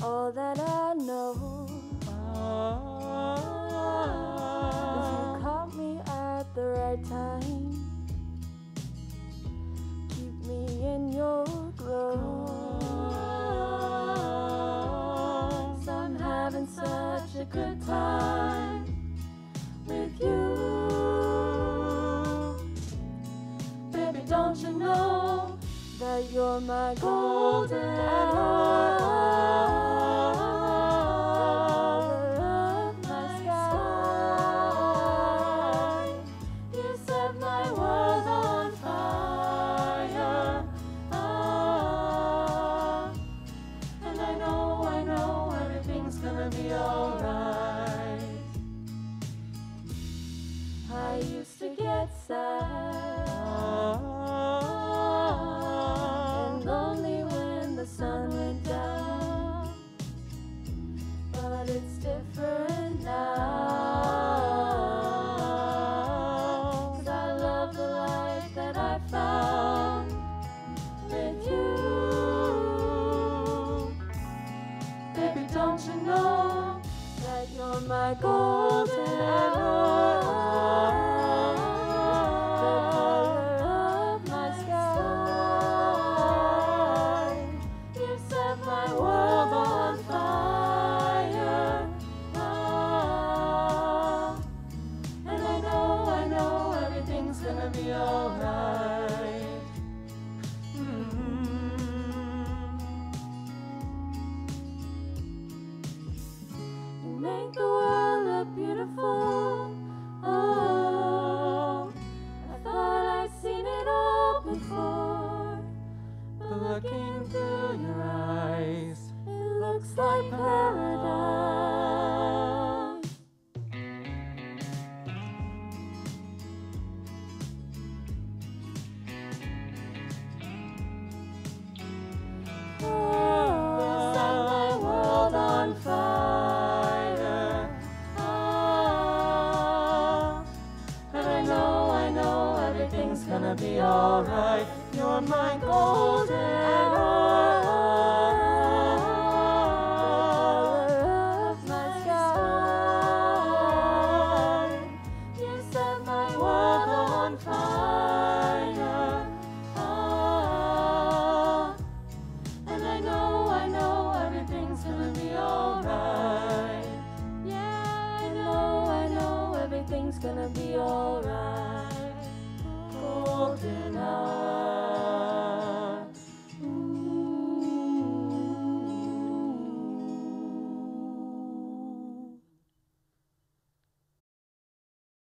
All that I know is you caught me at the right time. Keep me in your glow. 'Cause I'm having such a good time with you. Baby, don't you know that you're my golden heart? I used to get sad and lonely when the sun went down, but it's different now. 'Cause I love the life that I found with you. Baby, don't you know that you're my golden heart? Be alright. You make the world look beautiful. Oh, I thought I'd seen it all before, but looking through your eyes, it looks like paradise. Everything's gonna be alright. You're my golden heart, my sky. You set my world on fire. And I know everything's gonna be alright. Yeah, I know everything's gonna be alright.